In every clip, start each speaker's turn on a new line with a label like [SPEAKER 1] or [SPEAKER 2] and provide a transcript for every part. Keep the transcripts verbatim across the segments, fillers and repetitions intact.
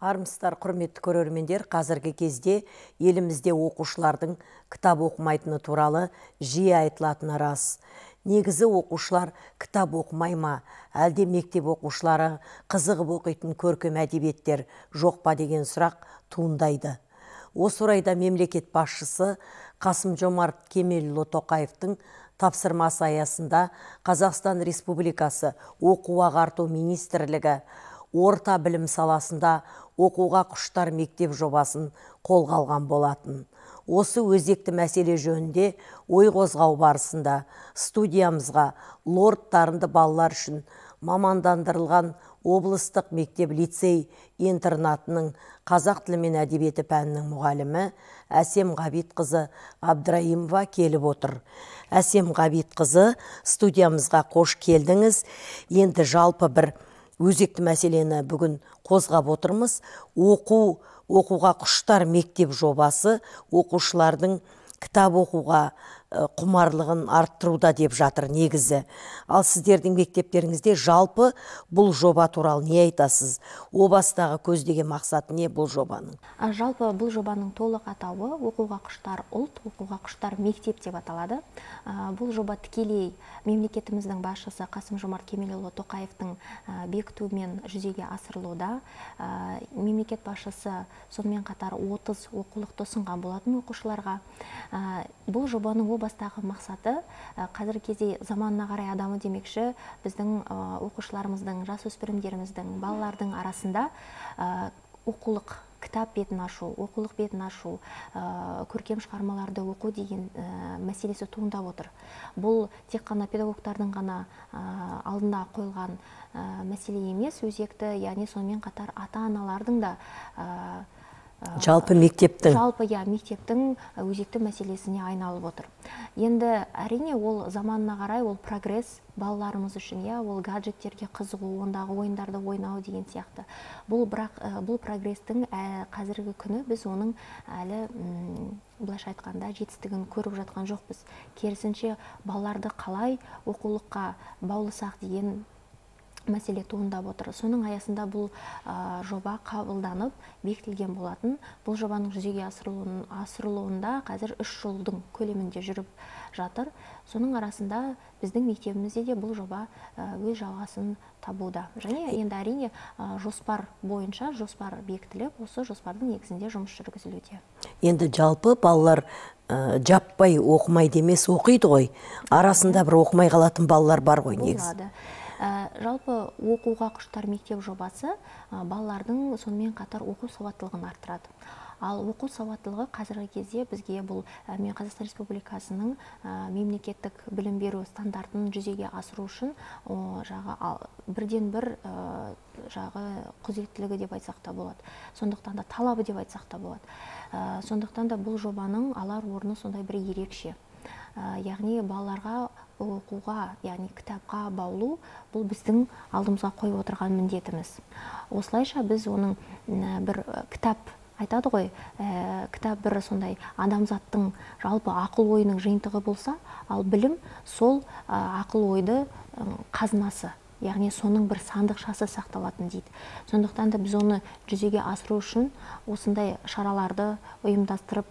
[SPEAKER 1] Армысыздар, құрметті көрермендер, қазіргі кезде елімізде оқушылардың кітап оқымайтыны туралы жиі айтылатыны рас. Негізі оқушылар кітап оқымай ма, әлде мектеп оқушылары қызығып оқитын көркем әдебиеттер жоқ па деген сұрақ туындайды. Осы орайда мемлекет басшысы Қасым-Жомарт Кемелұлы Тоқаевтың тапсырмасы аясында Қазақстан Республикасы Оқу-ағарту министрлігі орта білім саласында оқуға құштар мектеп жобасын қолға алған болатын. Осы өзекті мәселе жөнінде ой қозғау барысында студиямызға лорд дарынды балалар үшін мамандандырылған облыстық мектеп лицей интернатының қазақ тілі мен әдебиеті пәнінің мұғалімі Әсем Ғабитқызы Абдраимова келіп отыр. Әсем Ғабитқызы, студиямызға қош келдіңіз. Енді жалпы бір өзекті мәселені бүгін қозғап отырмыз. Оқу, оқуға құштар мектеп жобасы оқушылардың кітап оқуға құмарлығын арттыруда деп жатыр негізі. Ал сіздердің мектептеріңізде жалпы бұл жоба туралы не айтасыз? О бастағы көздеген мақсаты не бұл жобаның?
[SPEAKER 2] Жалпы бұл жобаның толық атауы оқуға құштар ұлт, оқуға құштар мектеп деп аталады. Бұл жоба тікелей мемлекетіміздің басшысы Қасым-Жомарт Кемелұлы Тоқаевтың бекітуімен жүзеге асырылуда. Мемлекет басшысы сонымен қатар отыз оқулықты ұсынған болатын оқушыларға. Бұл жобаның о бастағы мақсаты қазіргі кезде заманына қарай адамы демекші біздің оқушыларымыздың, жасөспірімдеріміздің, балалардың арасында оқулық кітап бетін ашу, оқулық бетін ашу, көркем шығармаларды оқу деген мәселесі туындап отыр. Бұл тек қана педагогтардың ғана алдында қойылған мәселе емес, өзекті, яғни сонымен қатар ата-аналардың да
[SPEAKER 1] Жалпы мектептің
[SPEAKER 2] жалпы я мектептің өзекті мәселесіне айналып отыр. Енді әрине ол заманына қарай ол прогресс балаларымыз үшін, я ол гаджеттерге қызығу, ондағы ойындарды ойнау деген сияқты. Бұл бірақ бұл прогрестің қазіргі күні біз оның әлі былайша айтқанда жетістігін көріп жатқан жоқпыз. Керісінше балаларды қалай оқулыққа баулысақ деген мәселе туындап отыр. Соның аясында бұл жоба қабылданып бекітілген болатын. Бұл жобаның жүзеге асырылуында қазір үш жылдың көлемінде жүріп жатыр. Соның арасында біздің мектебімізде де бұл жоба өз жалғасын табуда. Және енді әрине жоспар бойынша жоспар бекітіліп, осы жоспардың негізінде жұмыс жүргізілуде.
[SPEAKER 1] Енді жалпы балалар жаппай оқымайды емес, оқиды ғой. Арасында бір оқымай қалатын балалар бар ғой негізі.
[SPEAKER 2] Жалпы оқуға құштар мектеп жобасы балалардың сонымен қатар оқу сауаттылығын арттырады. Ал оқу сауаттылығы қазіргі кезде бізге бұл мен Қазақстан Республикасының мемлекеттік білім беру стандартын жүзеге асыру үшін жағы бірден бір жағы құзыреттілігі деп айтсақ та болады. Сондықтан да талабы деп айтсақ та болады. Сондықтан да бұл жобаның алар орны сондай бір ерекше. Яғни балаларға оқуға, яғни кітапқа баулу, бұл біздің алдымызға қойып отырған міндетіміз. Осылайша біз оның бір кітап айтады ғой, кітап бір сондай адамзаттың жалпы ақыл ойының жиынтығы болса, ал білім сол ақыл ойды қазынасы. Яғни соның бір сандықшасы сақталатын дейді. Сондықтан да біз оны жүзеге асыру үшін осындай шараларды ұйымдастырып,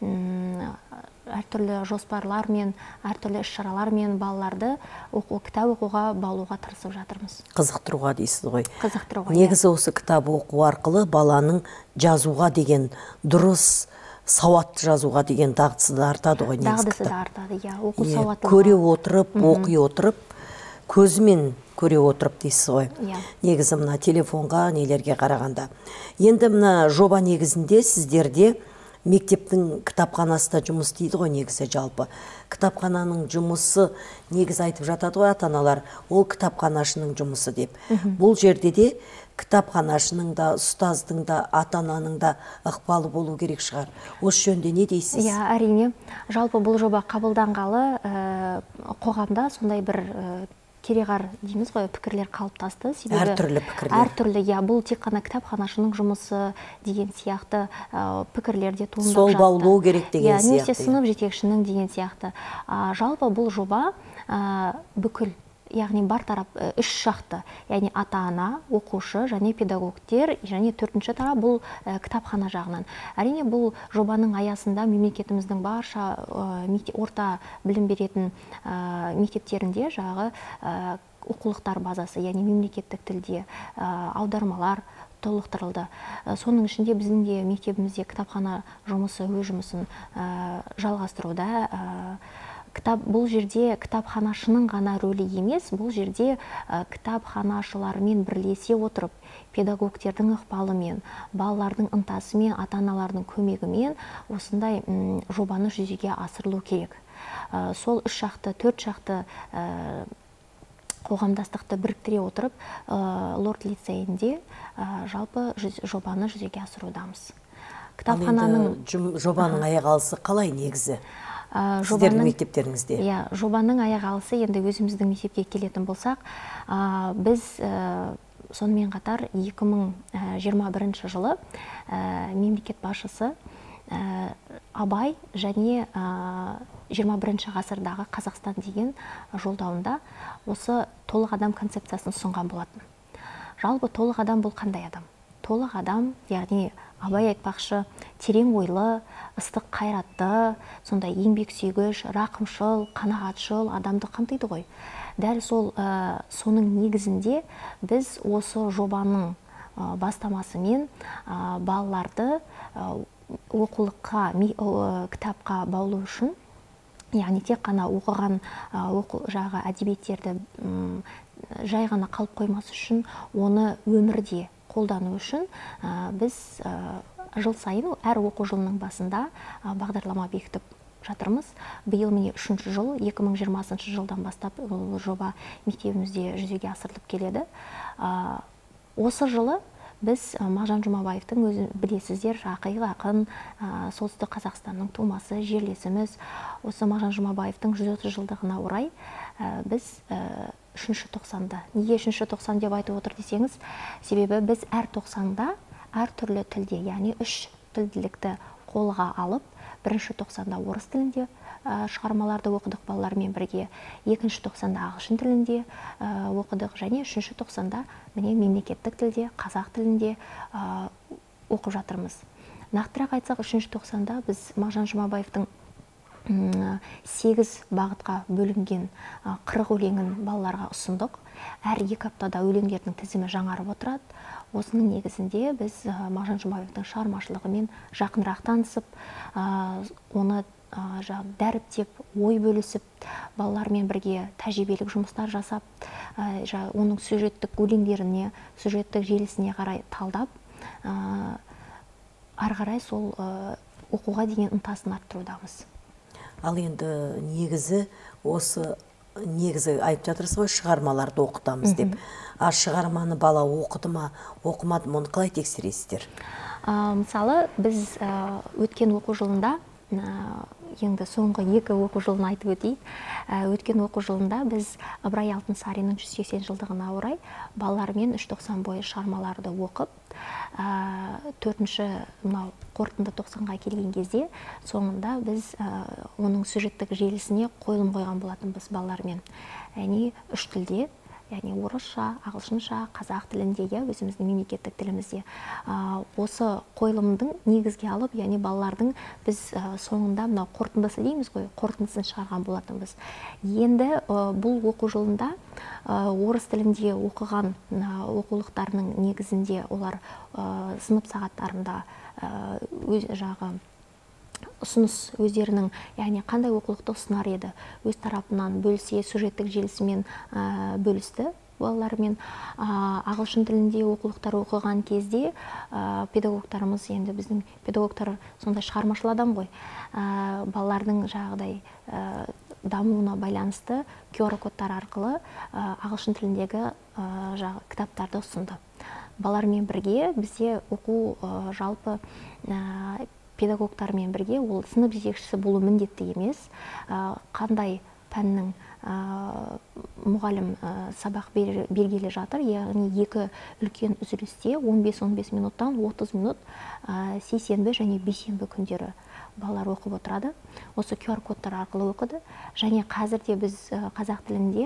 [SPEAKER 2] әртүрлі жоспарлар мен әртүрлі іс-шаралар мен балаларды кітап оқуға баулуға тырысып жатырмыз.
[SPEAKER 1] Қызықтыруға дейсіз ғой.
[SPEAKER 2] Қызықтыруға.
[SPEAKER 1] Негізі осы кітап оқу арқылы баланың жазуға деген дұрыс, сауатты жазуға деген дағдысы да артады ғой негізі.
[SPEAKER 2] Дағдысы да артады, иә. Оқу сауаттылығы.
[SPEAKER 1] Көре отырып, оқи отырып, көзімен көре отырып дейсіз ғой. Негізі мына телефонға, нелерге қарағанда. Енді мына жоба негізінде сіздерде мектептің кітапханасы да жұмыс дейді ғой негізі жалпы. Кітапхананың жұмысы негізі айтып жатады ғой ата-аналар, ол кітапханашының жұмысы деп. Бұл жерде де кітапханашының да, ұстаздың да, ата-ананың да ықпалы болу керек шығар. Осы жөнде не дейсіз?
[SPEAKER 2] Иә, әрине. Жалпы бұл жоба қабылданғалы қоғамда сондай бір кереғар дейміз ғой, пікірлер қалыптасты.
[SPEAKER 1] Әртүрлі пікірлер.
[SPEAKER 2] Әртүрлі, я, бұл тек қана кітапханашының жұмысы деген сияқты пікірлерде туындап жатты.
[SPEAKER 1] Сол баулу керек деген сияқты.
[SPEAKER 2] Немесе сынып жетекшінің деген сияқты. Жалпы бұл жоба бүкіл яғни бар тарап үш жақты, яғни ата-ана, оқушы және педагогтер, және төртінші тарап бұл кітапхана жағынан. Әрине бұл жобаның аясында мемлекетіміздің барша орта білім беретін мектептерінде жағы оқулықтар базасы, яғни мемлекеттік тілде аудармалар толықтырылды. Соның ішінде біздің де мектебімізде кітапхана жұмысы өз жұмысын жалғастыруда. Кітап, бұл жерде кітапханашының ғана рөлі емес, бұл жерде кітапханашылармен бірлесе отырып, педагогтердің ықпалымен, балалардың ынтасымен, ата-аналардың көмегімен осындай жобаны жүзеге асырылу керек. Сол үш шақты, төрт шақты қоғамдастықты біріктіре отырып, Лорд лицейінде жалпы жобаны жүзеге асырудамыз.
[SPEAKER 1] Кітапхананың жобаның аяғалысы қалай негізі? Сіздердің мектептеріңізде?
[SPEAKER 2] Жобаның аяғалысы, енді өзіміздің мектепке келетін болсақ, біз сонымен қатар екі мың жиырма бірінші жылы мемлекет басшысы Абай және жиырма бірінші ғасырдағы Қазақстан деген жолдауында осы толық адам концепциясын ұсынған болатын. Жалпы толық адам бұл қандай адам? Толық адам, яғни Абай айтпақшы, терең ойлы, ыстық қайратты, сондай еңбек сүйгіш, рақымшыл, қанағатшыл адамды қамтиды ғой. Дәл сол соның негізінде біз осы жобаның бастамасымен балаларды оқулыққа, кітапқа баулу үшін, яғни тек қана оқыған жағы әдебиеттерді жай ғана қалып қоймас үшін, оны өмірде қолдану үшін біз жыл сайын әр оқу жылының басында бағдарлама бекітіп жатырмыз. Биыл міне үшінші жыл, екі мың жиырмасыншы жылдан бастап бұл жоба мектебімізде жүзеге асырылып келеді. Осы жылы біз Мағжан Жұмабаевтың, өзі білесіздер, ақиық ақын, солтүстік Қазақстанның тумасы, жерлесіміз. Осы Мағжан Жұмабаевтың жүз отыз жылдығына орай біз үшінші тоқсанда. Неге үшінші тоқсан деп айтып отыр десеңіз, себебі біз әр тоқсанда әр түрлі тілде, яғни үш тілділікті қолға алып, бірінші тоқсанда орыс тілінде шығармаларды оқыдық балалармен бірге, екінші тоқсанда ағылшын тілінде оқыдық, және үшінші тоқсанда міне мемлекеттік тілде, қазақ тілінде оқып жатырмыз. Нақтырақ айтсақ, үшінші тоқсанда біз Мағжан Жұмабаевтың сегіз бағытқа бөлінген қырық өлеңін балаларға ұсындық. Әр екі аптада өлеңдердің тізімі жаңарып отырады. Осының негізінде біз Мағжан Жұмабаевтың шығармашылығымен жақынырақ танысып, оны дәріптеп, ой бөлісіп, балалармен бірге тәжірибелік жұмыстар жасап, оның сюжеттік өлеңдеріне, сюжеттік желісіне қарай талдап, ары қарай сол оқуға деген ынтасын арттырудамыз.
[SPEAKER 1] Ал енді негізі осы негізі айтып жатырсыз ғой, шығармаларды оқытамыз деп. А шығарманы бала оқыды ма, оқымады ма, оны қалай тексересіздер?
[SPEAKER 2] Мысалы, біз өткен оқу жылында, енді соңғы екі оқу жылын айтып өтейік. Өткен оқу жылында біз Ыбырай Алтынсаринның жүз сексен жылдығына орай балалармен үш тоқсан бойы шығармаларды оқып, төртінші қорытынды тоқсанға келген кезде соңында біз оның сюжеттік желісіне қойылым қойған болатынбыз балалармен. Яғни үш тілде, яғни орысша, ағылшынша, қазақ тілінде, өзіміздің мемлекеттік тілімізде. Осы қойылымдың негізге алып, яғни балалардың біз соңында мынау қорытындысы дейміз ғой, қорытындысын шығарған болатынбыз. Енді бұл оқу жылында орыс тілінде оқыған оқулықтарының негізінде олар сынып сағаттарында өз жағы ұсыныс өздерінің, яғни қандай оқулықты ұсынар еді, өз тарапынан бөлісе, сюжеттік желісімен бөлісті балалармен. Ағылшын тілінде оқулықтар оқыған кезде педагогтарымыз, енді біздің педагогтар сондай шығармашыл адам ғой, балалардың жағдай дамуына байланысты ку ар кодтар арқылы ағылшын тіліндегі кітаптарды ұсынды. Балалармен бірге бізде оқу жалпы педагогтармен бірге, ол сынып жетекшісі болу міндетті емес, қандай пәннің мұғалім сабақ бергелі жатыр, яғни екі үлкен үзілісте он бес он бес минуттан отыз минут сейсенбі және бейсенбі күндері балалар оқып отырады. Осы ку ар кодтар арқылы оқыды. Және қазірде біз қазақ тілінде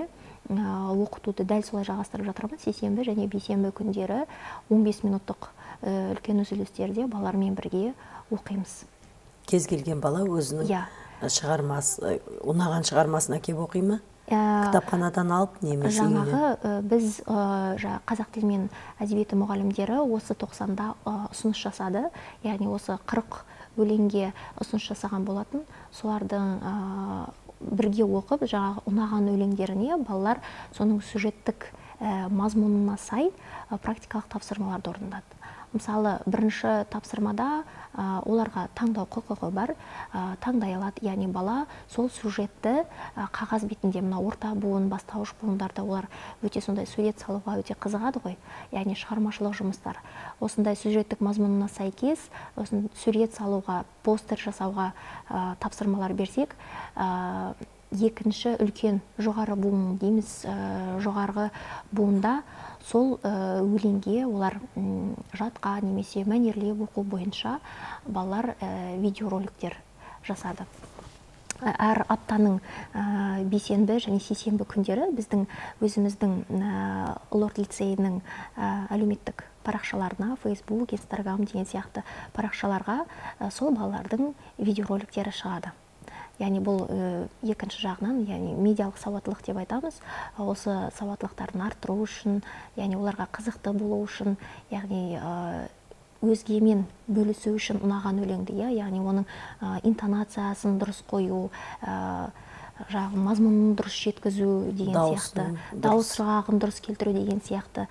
[SPEAKER 2] оқытуды дәл солай жалғастырып жатырмыз. Сейсенбі және бейсенбі күндері он бес минуттық үлкен үзілістерде балалармен бірге оқимыз.
[SPEAKER 1] Кез келген бала өзінің шығармасы, ұнаған шығармасына келіп оқи ма? Кітапханадан алып немесе үйінен?
[SPEAKER 2] Жаңағы біз қазақ тілі мен әдебиеті мұғалімдері осы тоқсанда ұсыныс жасады. Яғни осы қырық өлеңге ұсыныс жасаған болатын. Солардың бірге оқып, жаңағы ұнаған өлеңдеріне балалар соның сюжеттік мазмұнына сай практикалық тапсырмаларды орындады. Мысалы, бірінші тапсырмада оларға таңдау құқығы бар, таңдай алады. Яғни бала сол сюжетті қағаз бетінде, мына орта буын, бастауыш буындарда олар өте сондай сурет салуға өте қызығады ғой. Яғни шығармашылық жұмыстар. Осындай сюжеттік мазмұнына сәйкес, осындай сурет салуға, постер жасауға тапсырмалар берсек, екінші үлкен жоғары буын дейміз, жоғарғы буында сол өлеңге олар жатқа немесе мәнерлеп оқу бойынша балалар видеороликтер жасады. Әр аптаның бейсенбі және сейсенбі күндері біздің өзіміздің Лорд лицейінің әлеуметтік парақшаларына, Facebook, Instagram деген сияқты парақшаларға сол балалардың видеороликтері шығады. Яғни бұл екінші жағынан, яғни медиалық сауаттылық деп айтамыз. Осы сауаттылықтарын арттыру үшін, яғни оларға қызықты болу үшін, яғни өзгемен бөлісу үшін ұнаған өлеңді, яғни оның интонациясын дұрыс қою, жағы мазмұнын дұрыс жеткізу деген сияқты, дауыс жағын дұрыс келтіру деген сияқты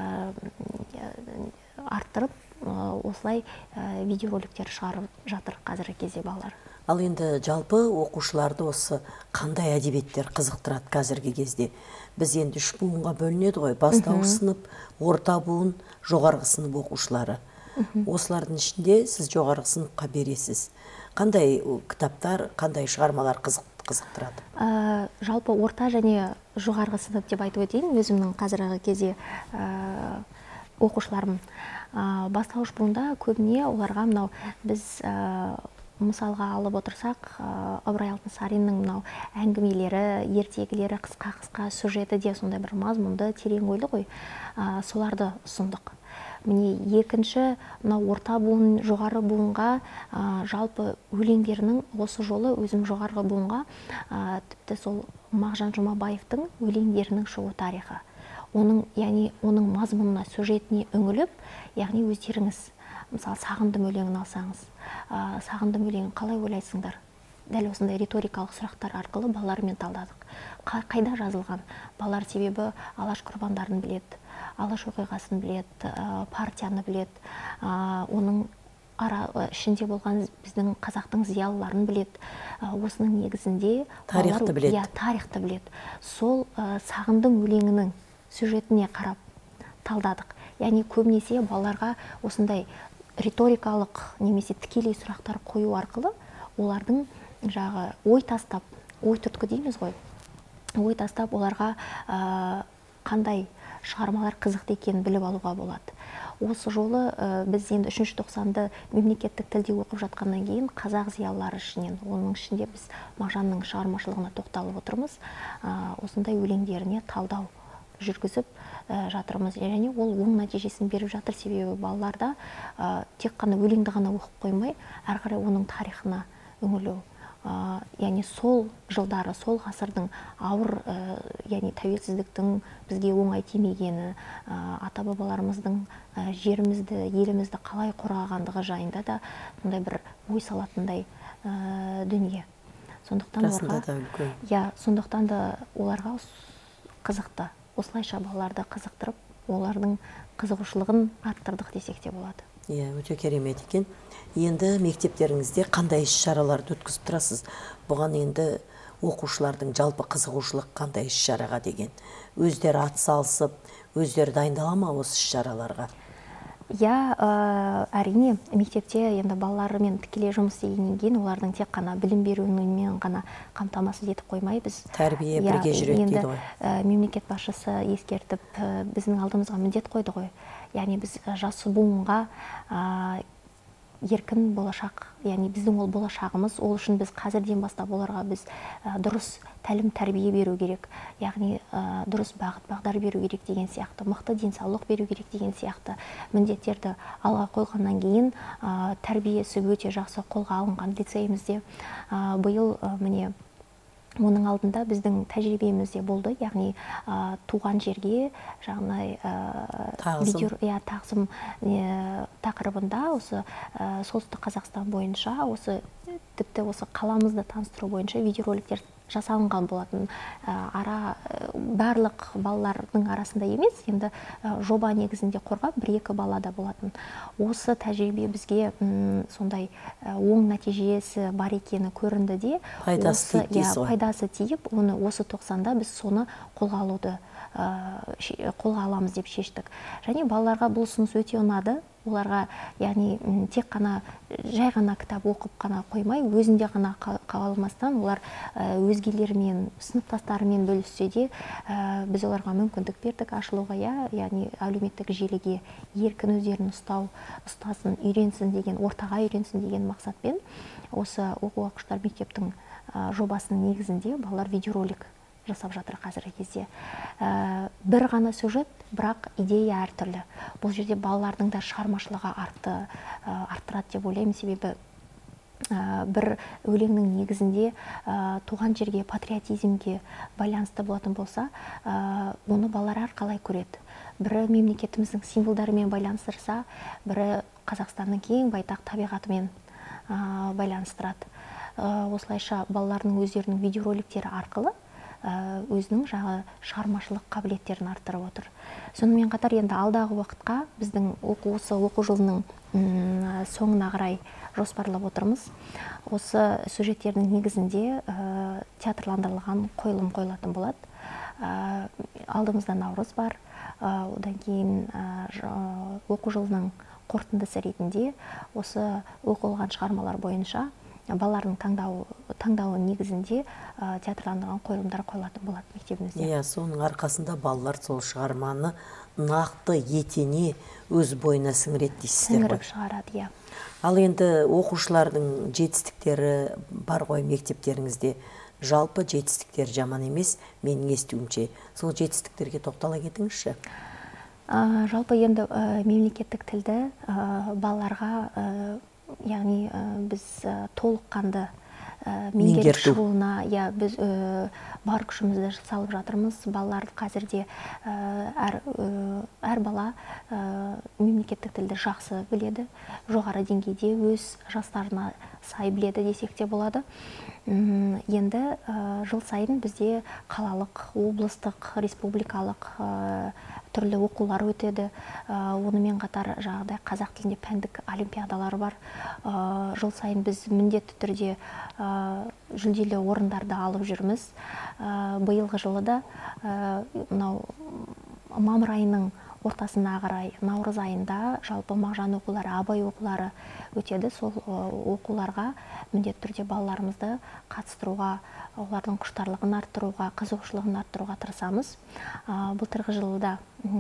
[SPEAKER 2] арттырып, осылай видеороликтер шығарып жатыр қазіргі кезде балалар.
[SPEAKER 1] Ал енді жалпы оқушыларды осы қандай әдебиеттер қызықтырады қазіргі кезде? Біз енді үш буынға бөлінеді ғой, бастауыш сынып, орта буын, жоғарғы сынып оқушылары. Осылардың ішінде сіз жоғарғы сыныпқа бересіз. Қандай кітаптар, қандай шығармалар қызықтырады?
[SPEAKER 2] Жалпы орта және жоғарғы сынып деп айтып өтейін, өзімнің қазіргі кезде оқушыларым. Бастауыш буында көбіне оларға мынау біз мысалға алып отырсақ, Ыбырай Алтынсариннің мынау әңгімелері, ертегілері, қысқа-қысқа сюжеті де сондай бір мазмұнды, терең ойлы ғой. Соларды ұсындық. Міне екінші мынау орта буын, жоғары буынға жалпы өлеңдерінің осы жолы өзім жоғарғы буынға тіпті сол Мағжан Жұмабаевтың өлеңдерінің шығу тарихы. Оның, яғни оның мазмұнына, сюжетіне үңіліп, яғни өздеріңіз мысалы сағындым өлеңін алсаңыз, сағындым өлеңін қалай ойлайсыңдар? Дәл осындай риторикалық сұрақтар арқылы балалармен талдадық. Қайда жазылған? Балалар себебі алаш құрбандарын біледі, алаш оқиғасын біледі, партияны біледі, оның ішінде болған біздің қазақтың зиялыларын біледі. Осының негізінде
[SPEAKER 1] тарихты біледі.
[SPEAKER 2] Тарихты біледі. Сол сағындым өлеңінің сюжетіне қарап талдадық. Яғни көбінесе балаларға осындай риторикалық немесе тікелей сұрақтар қою арқылы олардың жағы ой тастап, ой түрткі дейміз ғой, ой тастап оларға қандай шығармалар қызықты екенін біліп алуға болады. Осы жолы біз енді үшінші тоқсанды мемлекеттік тілде оқып жатқаннан кейін қазақ зиялылары ішінен, оның ішінде біз Мағжанның шығармашылығына тоқталып отырмыз, осындай өлеңдеріне талдау жүргізіп жатырмыз. Және ол оң нәтижесін беріп жатыр, себебі балаларда тек қана өлеңді ғана оқып қоймай, әрі қарай оның тарихына үңілу. Яғни сол жылдары, сол ғасырдың ауыр, яғни тәуелсіздіктің бізге оңай тимегені, ата-бабаларымыздың жерімізді, елімізді қалай қорғағандығы жайында да сондай бір ой салатындай дүние. Сондықтан оларға, сондықтан да оларға қызықты. Осылайша балаларды қызықтырып, олардың қызығушылығын арттырдық десек те болады.
[SPEAKER 1] Иә, өте керемет екен. Енді мектептеріңізде қандай іс-шараларды өткізіп тұрасыз? Бұған енді оқушылардың жалпы қызығушылық қандай іс-шараға деген? Өздері атсалысып, өздері дайындала ма осы іс-шараларға?
[SPEAKER 2] Я әрине мектепте енді балалармен тікелей жұмыс істегеннен кейін олардың тек қана білім беруімен ғана қамтамасыз етіп қоймай, біз
[SPEAKER 1] тәрбие бірге жүреді дейді ғой.
[SPEAKER 2] Мемлекет басшысы ескертіп, біздің алдымызға міндет қойды ғой. Яғни біз жас буынға еркін болашақ, яғни біздің ол болашағымыз, ол үшін біз қазірден бастап оларға біз дұрыс тәлім тәрбие беру керек, яғни дұрыс бағыт бағдар беру керек деген сияқты, мықты денсаулық беру керек деген сияқты міндеттерді алға қойғаннан кейін тәрбиесі өте жақсы қолға алынған лицейімізде биыл міне оның алдында біздің тәжірибемізде болды, яғни туған жерге жаңағындай тағзым тақырыбында осы солтүстік Қазақстан бойынша, осы тіпті осы қаламызды таныстыру бойынша видеороликтер жасалынған болатын. Ара барлық балалардың арасында емес, енді жоба негізінде қорғап бір-екі балада болатын. Осы тәжірибе бізге сондай оң нәтижесі бар екені көрінді де, пайдасы тиіп, оны осы тоқсанда біз соны қолға алуды қолға аламыз деп шештік. Және балаларға бұл ұсыныс өте ұнады. Оларға, яғни тек қана жай ғана кітап оқып қана қоймай, өзінде ғана қалмастан, олар өзгелермен, сыныптастарымен бөліссе де, біз оларға мүмкіндік бердік ашылуға, яғни әлеуметтік желіге еркін өздерін ұстау, ұстасын, үйренсін деген, ортаға үйренсін деген мақсатпен осы оқу оқушылар мектептің жобасының негізінде балалар видеоролик жасап жатыр қазіргі кезде. Бір ғана сюжет, бірақ идея әртүрлі. Бұл жерде балалардың да шығармашылығы артты, арттырады деп ойлаймын, себебі бір өлеңнің негізінде туған жерге, патриотизмге байланысты болатын болса, оны балалар әрқалай көреді. Бірі мемлекетіміздің символдарымен байланыстырса, бірі Қазақстанның кең байтақ табиғатымен байланыстырады. Осылайша балалардың өздерінің видеороликтері арқылы өзінің жағы шығармашылық қабілеттерін арттырып отыр. Сонымен қатар енді алдағы уақытқа біздің осы оқу жылының соңына қарай жоспарлап отырмыз. Осы сюжеттердің негізінде театрландырылған қойылым қойылатын болады. Алдымызда Наурыз бар. Одан кейін оқу жылының қорытындысы ретінде осы оқылған шығармалар бойынша балалардың таңдауы негізінде театрландырған қойылымдар қойылатын болады мектебімізде.
[SPEAKER 1] Иә, соның арқасында балалар сол шығарманы нақты етене өз бойына сіңіреді дейсіздер ғой.
[SPEAKER 2] Сіңіріп шығарады, иә.
[SPEAKER 1] Ал енді оқушылардың жетістіктері бар ғой мектептеріңізде. Жалпы жетістіктер жаман емес, менің естуімше. Сол жетістіктерге тоқтала кетіңізші.
[SPEAKER 2] Жалпы енді мемлекеттік тілді балаларға, яғни біз толыққанды меңгеріп шығуына, біз бар күшімізді салып жатырмыз. Балалар қазірде әр бала мемлекеттік тілді жақсы біледі, жоғары деңгейде өз жастарына сай біледі десек те болады. Енді жыл сайын бізде қалалық, облыстық, республикалық түрлі оқулар өтеді. Онымен қатар жаңағыдай қазақ тілінде пәндік олимпиадалар бар. Жыл сайын біз міндетті түрде жүлделі орындарды алып жүрміз. Биылғы жылы да мамыр айының ортасына қарай наурыз айында жалпы мағжан оқулары, абай оқулары өтеді. Сол оқуларға міндетті түрде балаларымызды қатыстыруға, олардың құштарлығын арттыруға, қызығушылығын арттыруға тырысамыз. Былтырғы жылда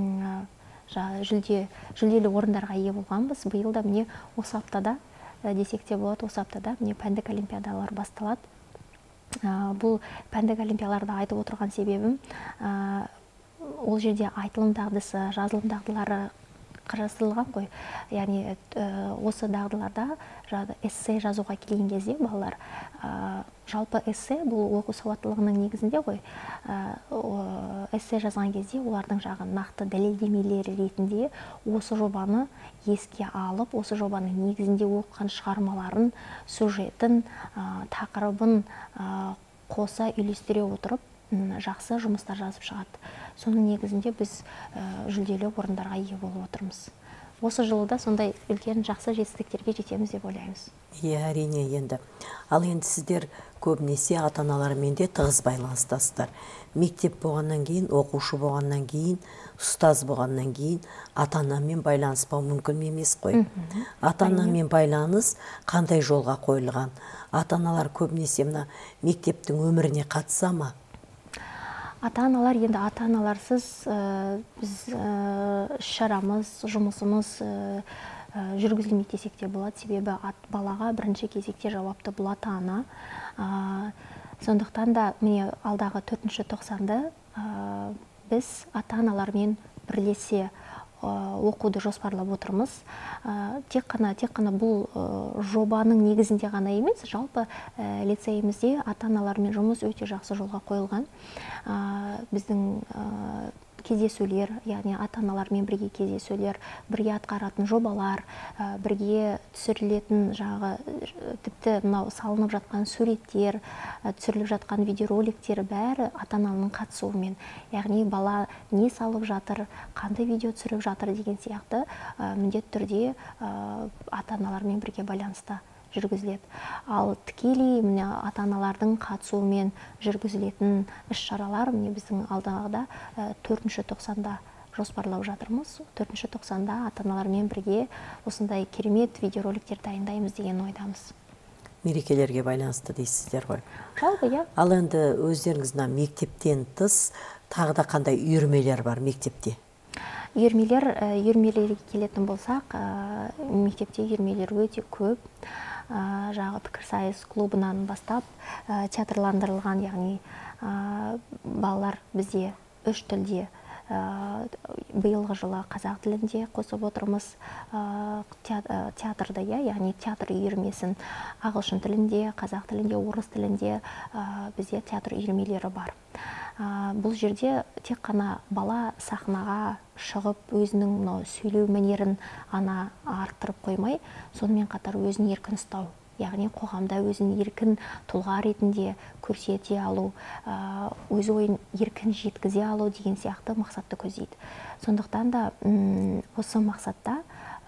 [SPEAKER 2] жүлделі орындарға ие болғанбыз. Биыл да міне осы аптада десек те болады, осы аптада міне пәндік олимпиадалар басталады. Бұл пәндік олимпиадаларды айтып отырған себебім, ол жерде айтылым дағдысы, жазылым дағдылары қарастырылған ғой. Яғни осы дағдыларда эссе жазуға келген кезде балалар, жалпы эссе бұл оқу сауаттылығының негізінде ғой. Эссе жазған кезде олардың жағы нақты дәлелдемелері ретінде осы жобаны еске алып, осы жобаның негізінде оқыған шығармаларын, сюжетін, тақырыбын қоса үйлестіре отырып жақсы жұмыстар жазып шығады. Соның негізінде біз жүлделі орындарға ие болып отырмыз. Осы жылы да сондай үлкен жақсы жетістіктерге жетеміз деп ойлаймыз.
[SPEAKER 1] Иә, әрине енді. Ал енді сіздер көбінесе ата-аналармен де тығыз байланыстасыздар. Мектеп болғаннан кейін, оқушы болғаннан кейін, ұстаз болғаннан кейін ата-анамен байланыспау мүмкін емес қой. Ата-анамен байланыс қандай жолға қойылған? Ата-аналар көбінесе мына мектептің өміріне қатыса ма?
[SPEAKER 2] Ата-аналар енді ата-аналарсыз біз іс-шарамыз, жұмысымыз жүргізілмейді десек те болады, себебі балаға бірінші кезекте жауапты бұл ата-ана. Сондықтан да міне алдағы төртінші тоқсанды біз ата-аналармен бірлесе оқуды жоспарлап отырмыз. Тек қана тек қана бұл жобаның негізінде ғана емес, жалпы лицейімізде ата-аналармен жұмыс өте жақсы жолға қойылған. Біздің кездесулер, яғни ата-аналармен бірге кездесулер, бірге атқаратын жобалар, бірге түсірілетін жағы тіпті мынау салынып жатқан суреттер, түсіріліп жатқан видеороликтер бәрі ата-ананың қатысуымен. Яғни бала не салып жатыр, қандай видео түсіріп жатыр деген сияқты міндетті түрде ата-аналармен бірге байланыста жүргізіледі. Ал тікелей міне ата-аналардың қатысуымен жүргізілетін іс-шаралар міне біздің алдағыда төртінші тоқсанда жоспарлап жатырмыз. төртінші тоқсанда ата-аналармен бірге осындай керемет видеороликтер дайындаймыз деген ойдамыз.
[SPEAKER 1] Мерекелерге байланысты дейсіздер ғой.
[SPEAKER 2] Жалпы, иә.
[SPEAKER 1] Ал енді өздеріңіздің мектептен тыс тағы да қандай үйірмелер бар мектепте?
[SPEAKER 2] Үйірмелер, үйірмелерге келетін болсақ, мектепте үйірмелер өте көп. Жағы пікірсайыс клубынан бастап театрландырылған, яғни балалар бізде үш тілде биылғы жылы қазақ тілінде қосып отырмыз театрда, яғни театр үйірмесін ағылшын тілінде, қазақ тілінде, орыс тілінде бізде театр үйірмелері бар. Бұл жерде тек қана бала сахнаға шығып өзінің сөйлеу мәнерін ана арттырып қоймай, сонымен қатар өзін еркін ұстау, яғни қоғамда өзін еркін тұлға ретінде көрсете алу, өз ойын еркін жеткізе алу деген сияқты мақсатты көздейді. Сондықтан да осы мақсатта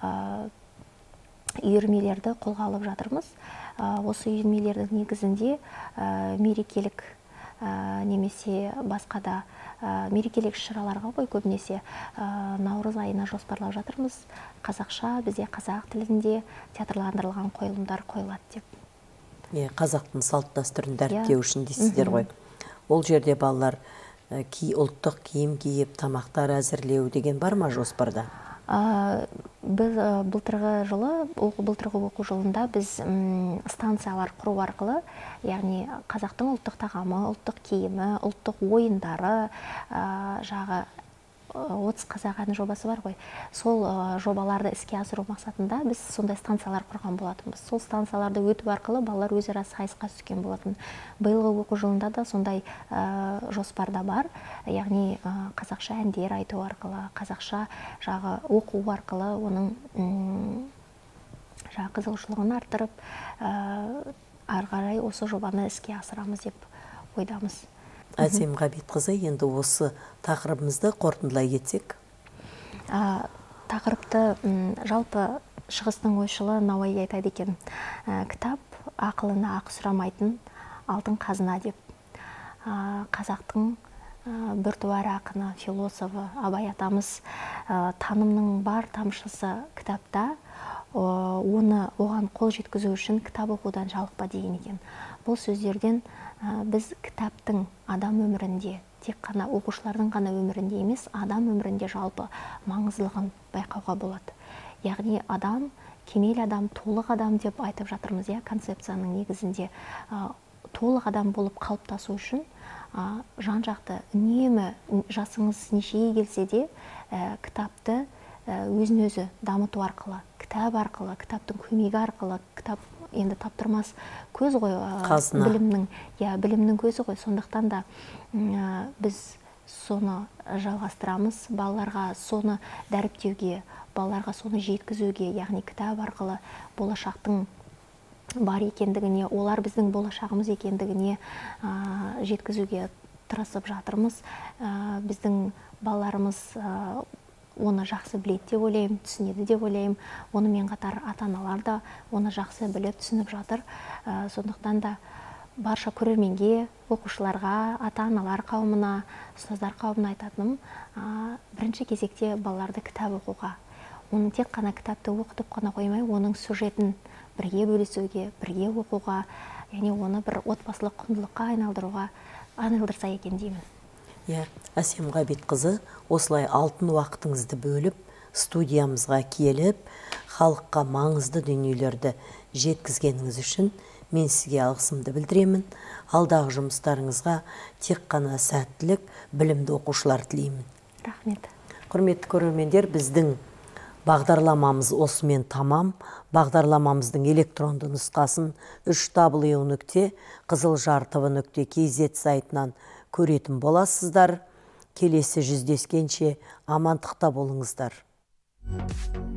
[SPEAKER 2] үйірмелерді қолға алып жатырмыз. Осы үйірмелердің негізінде мерекелік немесе басқа да мерекелік шараларға ғой көбінесе наурыз айына жоспарлап жатырмыз. Қазақша, бізде қазақ тілінде театрландырылған қойылымдар қойылады деп.
[SPEAKER 1] Қазақтың салт дәстүрін дәріптеу үшін дейсіздер ғой. Ол жерде балалар ұлттық киім киіп, тамақтар әзірлеу деген бар ма жоспарда?
[SPEAKER 2] Біз былтырғы жылы, былтырғы оқу жылында біз станциялар құру арқылы, яғни қазақтың ұлттық тағамы, ұлттық киімі, ұлттық ойындары, жағы отыз қазақ әні жобасы бар ғой. Сол жобаларды іске асыру мақсатында біз сондай станциялар құрған болатынбыз. Сол станцияларды өту арқылы балалар өзара сайысқа түскен болатын. Биылғы оқу жылында да сондай жоспарда бар. Яғни қазақша әндер айту арқылы, қазақша жағы оқу арқылы оның жағы қызығушылығын арттырып, ары қарай осы жобаны іске асырамыз деп ойдамыз.
[SPEAKER 1] Әсем Ғабитқызы, енді осы тақырыбымызды қорытындылай кетсек?
[SPEAKER 2] Тақырыпты жалпы шығыстың ойшылы Науаи айтады екен. Кітап ақылына ақы сұрамайтын алтын қазына деп. Қазақтың біртуар ақыны, философы Абай атамыз танымның бар тамшысы кітапта, оны оған қол жеткізу үшін кітап оқудан жалықпа деген екен. Бұл сөздерден біз кітаптың адам өмірінде, тек қана оқушылардың ғана өмірінде емес, адам өмірінде жалпы маңыздылығын байқауға болады. Яғни адам, кемел адам, толық адам деп айтып жатырмыз, иә, концепцияның негізінде. Толық адам болып қалыптасу үшін жан-жақты үнемі жасыңыз нешеге келсе де кітапты өзін өзі дамыту арқылы, кітап арқылы, кітаптың көмегі арқылы, кітап енді таптырмас көз ғой, білімнің, я, білімнің көзі ғой. Сондықтан да біз соны жалғастырамыз, балаларға соны дәріптеуге, балаларға соны жеткізуге, яғни кітап арқылы болашақтың бар екендігіне, олар біздің болашағымыз екендігіне жеткізуге тырысып жатырмыз. Біздің балаларымыз оны жақсы біледі деп ойлаймын, түсінеді деп ойлаймын. Онымен қатар ата-аналар да оны жақсы біліп, түсініп жатыр. Сондықтан да барша көрерменге, оқушыларға, ата-аналар қауымына, ұстаздар қауымына айтатыным, бірінші кезекте балаларды кітап оқуға. Оның тек қана кітапты оқытып қана қоймай, оның сюжетін бірге бөлісуге, бірге оқуға, яғни оны бір отбасылық құндылыққа айналдыруға айналдырса екен деймін.
[SPEAKER 1] Әсем Ғабитқызы, осылай алтын уақытыңызды бөліп, студиямызға келіп, халыққа маңызды дүниелерді жеткізгеніңіз үшін мен сізге алғысымды білдіремін. Алдағы жұмыстарыңызға тек қана сәттілік, білімді оқушылар тілеймін.
[SPEAKER 2] Рахмет.
[SPEAKER 1] Құрметті көрермендер, біздің бағдарламамыз осымен тамам. Бағдарламамыздың электронды нұсқасын үш дабл ю нүкте қызылжар тв нүкте кз сайтынан көретін боласыздар. Келесі жүздескенше амандықта болыңыздар.